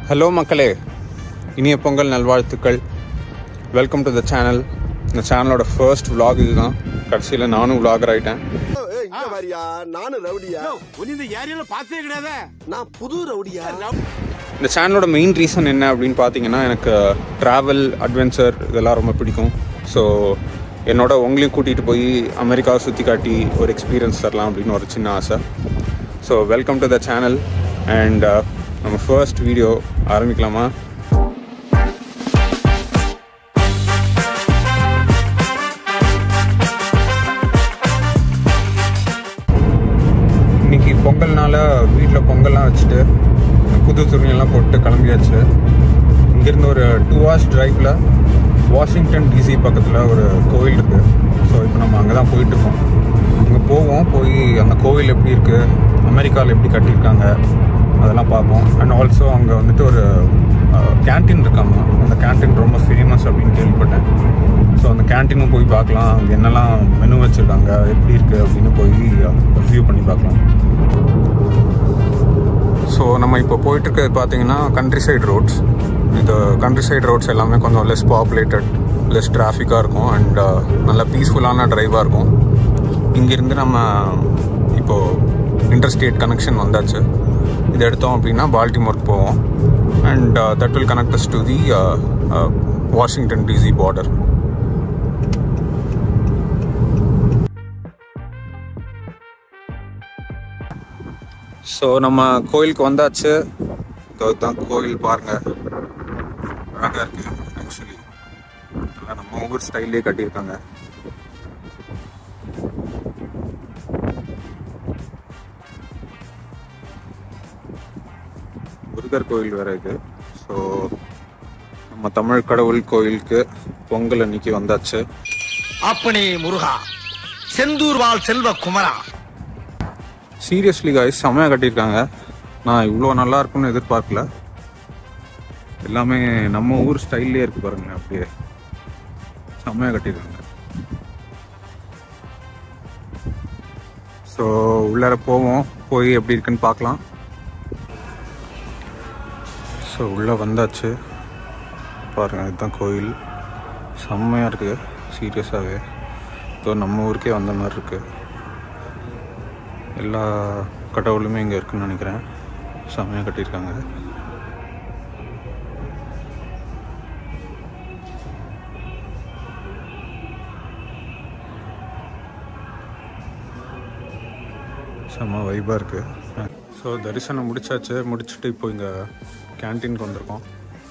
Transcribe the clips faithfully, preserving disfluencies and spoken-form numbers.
Hello மக்களே, இனிய பொங்கல் நல்வாழ்த்துக்கள். Welcome to the channel. இந்த சேனலோட ஃபர்ஸ்ட் விலாக் இதுதான். கடைசியில் நானும் விலாகர் ஆகிட்டேன். இந்த சேனலோட மெயின் ரீசன் என்ன அப்படின்னு பார்த்தீங்கன்னா, எனக்கு ட்ராவல் அட்வென்ச்சர் இதெல்லாம் ரொம்ப பிடிக்கும். ஸோ என்னோட உங்களையும் கூட்டிகிட்டு போய் அமெரிக்காவை சுற்றி காட்டி ஒரு எக்ஸ்பீரியன்ஸ் தரலாம் அப்படின்னு ஒரு சின்ன ஆசை. So welcome to the channel and நம்ம ஃபர்ஸ்ட் வீடியோ ஆரம்பிக்கலாமா? இன்னைக்கு பொங்கல்னால வீட்டில் பொங்கல்லாம் வச்சுட்டு புது துணியெல்லாம் போட்டு கிளம்பியாச்சு. இங்கேருந்து ஒரு டூ ஹவர்ஸ் டிரைவில் வாஷிங்டன் டிசி பக்கத்தில் ஒரு கோவில் இருக்குது. ஸோ இப்போ நம்ம அங்கே தான் போயிட்டுருக்கோம். அங்கே போவோம், போய் அந்த கோவில் எப்படி இருக்குது, அமெரிக்காவில் எப்படி கட்டியிருக்காங்க அதெல்லாம் பார்ப்போம். அண்ட் ஆல்சோ அங்கே வந்துட்டு ஒரு கேன்டீன் இருக்காங்க. அந்த கேன்டீன் ரொம்ப ஃபேமஸ் அப்படின்னு கேள்விப்பட்டேன். ஸோ அந்த கேன்டீனும் போய் பார்க்கலாம், அங்கே என்னெல்லாம் மெனு வச்சுருக்காங்க, எப்படி இருக்குது அப்படின்னு போய் ரிவ்யூ பண்ணி பார்க்கலாம். ஸோ நம்ம இப்போ போயிட்டுருக்கிறது பார்த்தீங்கன்னா கண்ட்ரி சைட் ரோட்ஸ். இந்த கண்ட்ரி சைட் ரோட்ஸ் எல்லாமே கொஞ்சம் லெஸ் பாப்புலேட்டட், லெஸ் டிராஃபிக்காக இருக்கும் அண்ட் நல்ல பீஸ்ஃபுல்லான ட்ரைவாக இருக்கும். இங்கேருந்து நம்ம இப்போது இன்டர்ஸ்டேட் கனெக்ஷன் வந்தாச்சு. இது எடுத்தோம் அப்படின்னா பால்டிமோருக்கு போவோம் and that will connect us to the Washington DC border. So நம்ம கோயிலுக்கு வந்தாச்சு. இதுதான் கோயில், பாருங்கள், அழகாக இருக்குது. ஆக்சுவலி எல்லாம் நம்ம ஊர் ஸ்டைல்லே கட்டியிருக்காங்க. முருகர் கோயில் வேற இது. ஸோ நம்ம தமிழ் கடவுள் கோயிலுக்கு பொங்கல் அன்னைக்கு வந்தாச்சு. அப்பனே முருகா, செந்தூர் வாழ் செல்வ குமரா. சீரியஸ்லி காய்ஸ், செம்மையாக கட்டியிருக்காங்க. நான் இவ்வளோ நல்லா இருக்கும்னு எதிர்பார்க்கல. எல்லாமே நம்ம ஊர் ஸ்டைல்லே இருக்கு பாருங்க, அப்படியே செம்மையாக கட்டியிருக்காங்க. ஸோ உள்ளார போவோம், போய் எப்படி இருக்குன்னு பார்க்கலாம். ஸோ உள்ளே வந்தாச்சு, பாருங்கள், இதுதான் கோயில். செம்மையாக இருக்குது சீரியஸாகவே. ஸோ நம்ம ஊருக்கே வந்த மாதிரி இருக்குது. எல்லா கடவுளுமே இங்கே இருக்குன்னு நினைக்கிறேன். செம்மையாக கட்டியிருக்காங்க. செம்ம வைபாக இருக்குது. ஸோ தரிசனம் முடிச்சாச்சு. முடிச்சுட்டு இப்போ இங்கே கேன்டீனுக்கு வந்திருக்கோம்.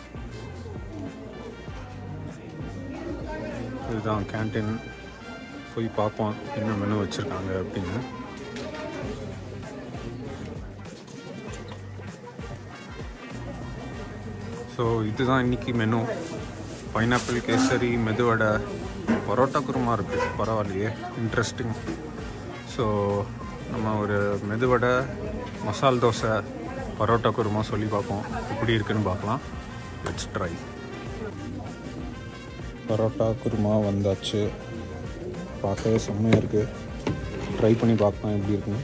இதுதான் கேன்டீன். போய் பார்ப்போம் என்ன மெனு வச்சுருக்காங்க அப்படின்னு. ஸோ இதுதான் இன்றைக்கி மெனு. பைனாப்பிள் கேசரி, மெதுவடை, பரோட்டா குருமா இருக்குது. பரவாயில்லையே, இன்ட்ரெஸ்டிங். ஸோ நம்ம ஒரு மெதுவடை, மசால் தோசை, பரோட்டா குருமா சொல்லி பார்ப்போம் எப்படி இருக்குன்னு பார்க்கலாம். Let's try. பரோட்டா குருமா வந்தாச்சு. பார்க்கவே செம்மையாக இருக்குது. ட்ரை பண்ணி பார்க்கலாம் எப்படி இருக்குன்னு.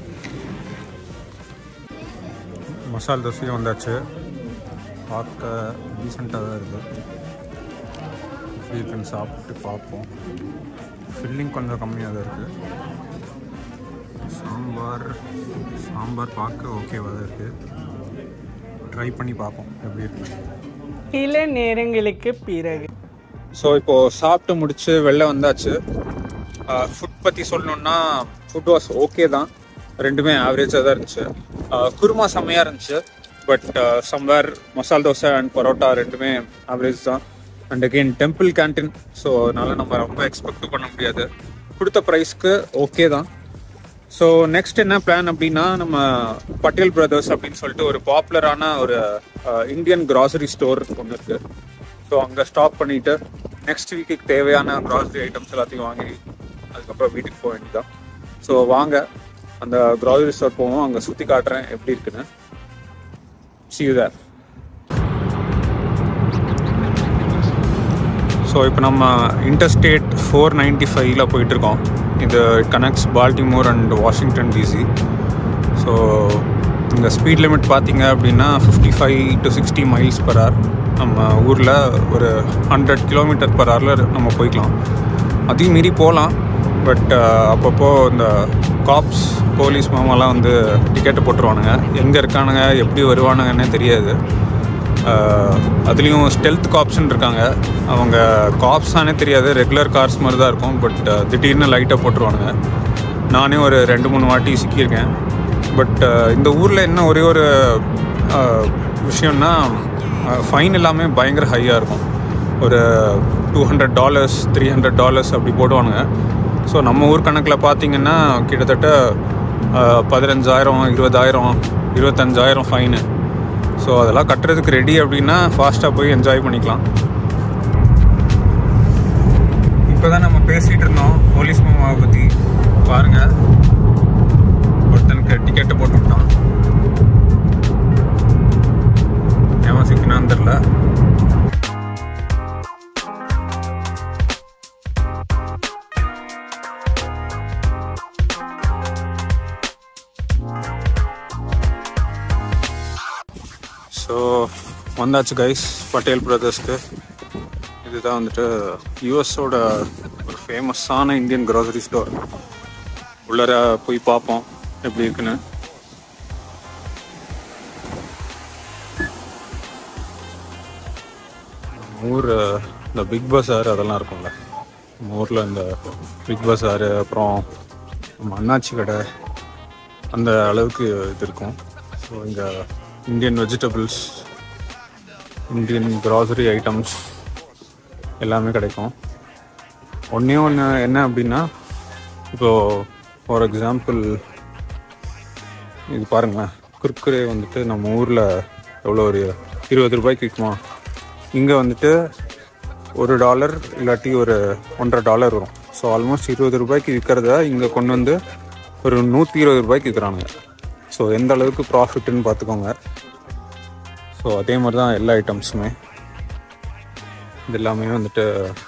மசால் தோசையும் வந்தாச்சு. பார்க்க டீசெண்டாக தான் இருக்குது. எப்படி இருக்குன்னு சாப்பிட்டு பார்ப்போம். ஃபில்லிங் கொஞ்சம் கம்மியாக தான் இருக்குது. சாம்பார் சாம்பார் பார்க்க ஓகேவாக தான் இருக்குது. ட்ரை பண்ணி பார்ப்போம் எப்படி இருக்கு. சில நேரங்களுக்கு பிறகு ஸோ இப்போது சாப்பிட்டு முடிச்சு வெளில வந்தாச்சு. ஃபுட் பற்றி சொல்லணுன்னா ஃபுட் வாஸ் ஓகே தான். ரெண்டுமே ஆவரேஜாக தான் இருந்துச்சு. குருமா செம்மையாக இருந்துச்சு. But somewhere masala dosa and parotta ரெண்டுமே ஆவரேஜ் தான். And again temple canteen, so அதனால் நம்ம ரொம்ப எக்ஸ்பெக்ட் பண்ண முடியாது. கொடுத்த ப்ரைஸ்க்கு ஓகே தான். ஸோ நெக்ஸ்ட் என்ன பிளான் அப்படின்னா, நம்ம பட்டேல் பிரதர்ஸ் அப்படின்னு சொல்லிட்டு ஒரு பாப்புலரான ஒரு இந்தியன் கிராசரி ஸ்டோர் ஒன்று இருக்குது. ஸோ அங்கே ஸ்டாப் பண்ணிவிட்டு நெக்ஸ்ட் வீக்குக்கு தேவையான கிராசரி ஐட்டம்ஸ் எல்லாத்தையும் வாங்கி அதுக்கப்புறம் வீட்டுக்கு போக வேண்டியதான். ஸோ வாங்க அந்த கிராசரி ஸ்டோர் போவோம், அங்கே சுற்றி காட்டுறேன் எப்படி இருக்குன்னு. See you there. ஸோ இப்போ நம்ம இன்டர்ஸ்டேட் ஃபோர் நைன்டி ஃபைவ்ல போயிட்டுருக்கோம். இது connects Baltimore and Washington DC. So இங்கே ஸ்பீட் லிமிட் பார்த்தீங்க அப்படின்னா fifty five to sixty miles per hour. நம்ம ஊரில் ஒரு ஹண்ட்ரட் கிலோமீட்டர் பர் ஹவரில் நம்ம போய்க்கலாம். அதையும் மீறி போகலாம். பட் அப்பப்போ இந்த காப்ஸ் போலீஸ் மாமாலாம் வந்து டிக்கெட்டு போட்டுருவானுங்க. எங்கே இருக்கானுங்க எப்படி வருவானுங்கன்னே தெரியாது. அதுலேயும் ஸ்டெல்த் காப்ஸ்ன்னு இருக்காங்க. அவங்க காப்ஸானே தெரியாது, ரெகுலர் கார்ஸ் மாதிரி தான் இருக்கும். பட் திடீர்னு லைட்டாக போட்டுருவானுங்க. நானே ஒரு ரெண்டு மூணு வாட்டி சிக்கியிருக்கேன். பட் இந்த ஊரில் என்ன ஒரே ஒரு விஷயம்னா ஃபைன் எல்லாமே பயங்கர ஹையாக இருக்கும். ஒரு two hundred dollars three hundred dollars அப்படி போடுவானுங்க. ஸோ நம்ம ஊர் கணக்கில் பார்த்திங்கன்னா கிட்டத்தட்ட பதினஞ்சாயிரம் இருபதாயிரம் இருபத்தஞ்சாயிரம் ஃபைனு. ஸோ அதெல்லாம் கட்டுறதுக்கு ரெடி அப்படின்னா ஃபாஸ்ட்டாக போய் என்ஜாய் பண்ணிக்கலாம். இப்போ தான் நம்ம பேசிகிட்டு இருந்தோம் போலீஸ் மாமாவை பற்றி. பாருங்கள், ஒருத்தனுக்கு டிக்கெட்டு போட்டு விட்டான். ஏன் சிக்கினான்னு தெரில. ஸோ வந்தாச்சு கைஸ் பட்டேல் பிரதர்ஸ்க்கு. இதுதான் வந்துட்டு யூஎஸோட ஒரு ஃபேமஸான இந்தியன் க்ராசரி ஸ்டோர். உள்ளர போய் பார்ப்போம் எப்படி இருக்குன்னு. ஊர் இந்த பிக் பஸார் அதெல்லாம் இருக்கும்ல, நம்ம ஊரில் இந்த பிக் பஸாரு, அப்புறம் நம்ம அண்ணாச்சி கடை, அந்த அளவுக்கு இது இருக்கும். ஸோ இங்கே Indian vegetables, Indian grocery items எல்லாமே கிடைக்கும். ஒன்றே ஒன்று என்ன அப்படின்னா, இப்போது ஃபார் எக்ஸாம்பிள் இது பாருங்களேன், குர்குரே வந்துட்டு நம்ம ஊரில் எவ்வளோ ஒரு இருபது ரூபாய்க்கு விற்குமா, இங்கே வந்துட்டு ஒரு டாலர் இல்லாட்டி ஒரு ஒன்றரை டாலர் வரும். ஸோ ஆல்மோஸ்ட் இருபது ரூபாய்க்கு விற்கிறத இங்கே கொண்டு வந்து ஒரு நூற்றி இருபது ரூபாய்க்கு விற்கிறானுங்க. ஸோ எந்த அளவுக்கு ப்ராஃபிட்டுன்னு பார்த்துக்கோங்க. ஸோ அதே மாதிரி தான் எல்லா ஐட்டம்ஸுமே. இது எல்லாமே வந்துட்டு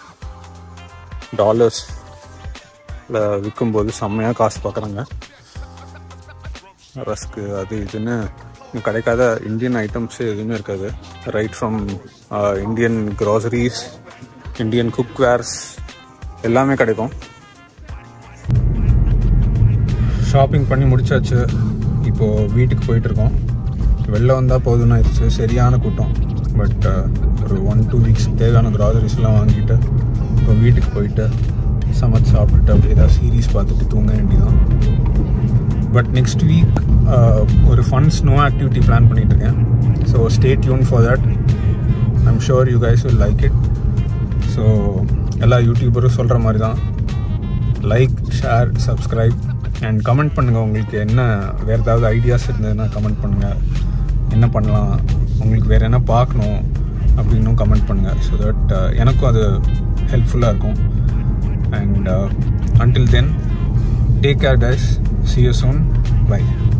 டாலர்ஸில் விற்கும்போது செம்மையாக காசு பார்க்குறாங்க. ரஸ்க்கு அது இதுன்னு கிடைக்காத இந்தியன் ஐட்டம்ஸு எதுவுமே இருக்காது. Right from Indian groceries, Indian cookwares எல்லாமே கிடைக்கும். ஷாப்பிங் பண்ணி முடிச்சாச்சு. இப்போது வீட்டுக்கு போயிட்டுருக்கோம். வெளில வந்தால் போதும்னு ஆயிடுச்சு, சரியான கூட்டம். பட் ஒரு ஒன் டூ வீக்ஸ் தேவையான க்ராசரிஸ்லாம் வாங்கிட்டு இப்போ வீட்டுக்கு போயிட்டு சமைச்சு சாப்பிட்டுட்டு அப்படி ஏதாவது சீரீஸ் பார்த்துட்டு தூங்க வேண்டியதான். பட் நெக்ஸ்ட் வீக் ஒரு ஃபன் ஸ்னோ ஆக்டிவிட்டி பிளான் பண்ணிகிட்ருக்கேன். So stay tuned for that. I'm sure you guys will like it. So எல்லா யூடியூபரும் சொல்கிற மாதிரி தான், like, share, subscribe and comment பண்ணுங்கள். உங்களுக்கு என்ன வேறு ஏதாவது ஐடியாஸ் இருந்ததுன்னா கமெண்ட் பண்ணுங்கள். என்ன பண்ணலாம், உங்களுக்கு வேறு என்ன பார்க்கணும் அப்படின்னும் கமெண்ட் பண்ணுங்கள். ஸோ தட் எனக்கும் அது ஹெல்ப்ஃபுல்லாக இருக்கும். And until then, take care guys. See you soon. Bye.